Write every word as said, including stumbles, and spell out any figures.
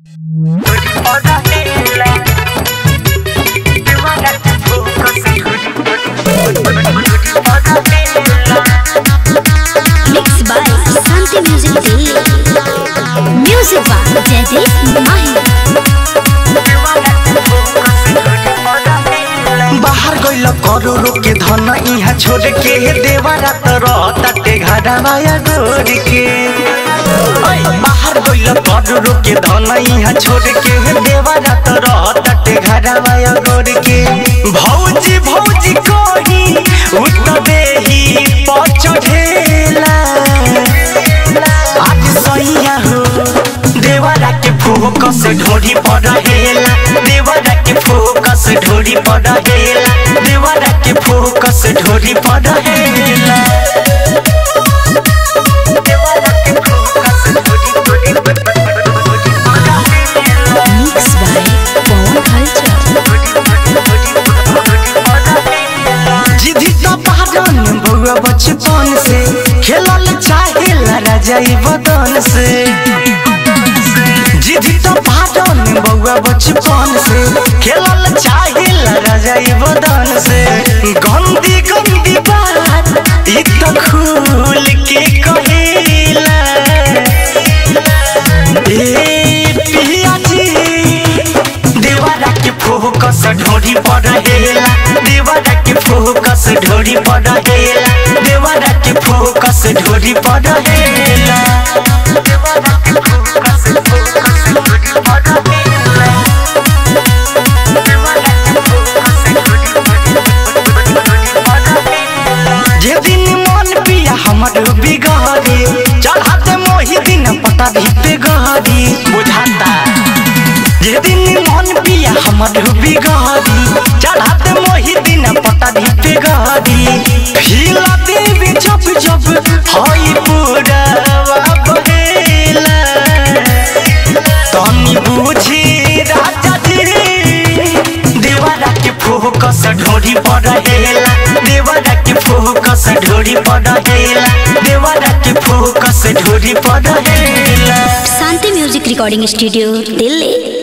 Mixed by Santi Music Day. Music by Jaideep Mahi. बाहर गइल करोड़ो के धन इहाँ छोड़ के देवरा तरते घरा माया गोड़ के। बाहर गइल करोड़ो के धन इहाँ छोड़ के देवरा तरते घरा माया गोड़ के। भौजी भौजी कही उत देही पचढ़ेला आज सैया हो देवरा के फोकस ढोरी पड़ेला। देवरा के फोकस ढोरी पड़ेला। देवरा के फोकस ढोरी पड़ेला। Mixed by Pawan Culture. जिदी तो पारन बउआ बचपन से खेलल चाहेला राजाई बदन से। जिदी तो पारन बउआ बचपन से खेलल चाहेला राजाई बदन से। गंदी गंदी बात इ तो खुल के कहेला ए पिया जी देवरा के फोकस ढोरी पड़ेला। देवरा के फोकस ढोरी पड़ेला। देवरा के फोकस ढोरी पड़ेला। जे दिन मन पिया हमर बिगड़ी चढ़ाते मोहि दिन पता भी गहरी बुझाता। जे दिन मन पिया हमर बिगड़ी चढ़ाते मोहि दिन पता भी गहरी। हिला देवी जब जब हई पुरवा बहेला तनी बुझी राजा जी देवरा के फोकस ढोरी पड़ेला। देवरा के फोकस ढोरी पड़ेला। देवरा के फोकस ढोरी पड़ेला। Santi Music Recording Studio, Delhi.